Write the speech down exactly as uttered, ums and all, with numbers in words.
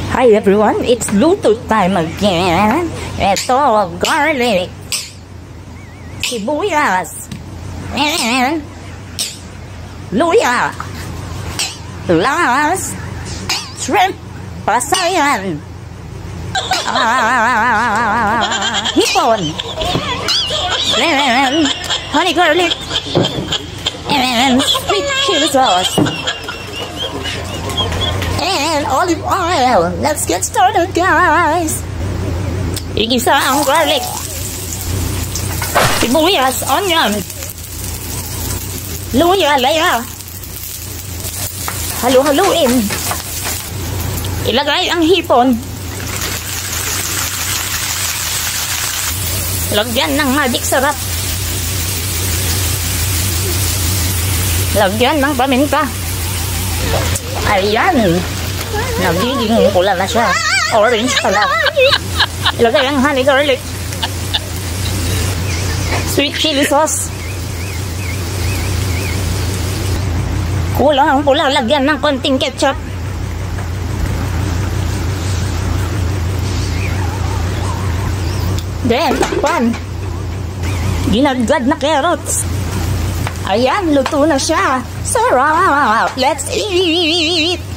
Hi everyone, it's Bluetooth time again. Ito, garlic, sibuyas, and luya, plus shrimp, pasayan, uh, hipon, and honey garlic, and sweet chili sauce. And olive oil. Let's get started, guys. Igisa ang garlic, sibuyas, onion, luya, laya. Halu-haluin. Ilagay ang hipon. Lagyan ng magic sarap. Lagyan ng paminta. Ayan. Nagiging pula na siya. Orange pala. Ilagay ang honey garlic, sweet chili sauce. Kulang ang pula. Lagyan ng konting ketchup. Then, takpan. Ginagad na carrots. Ayan, luto na siya. Sarap! Let's eat!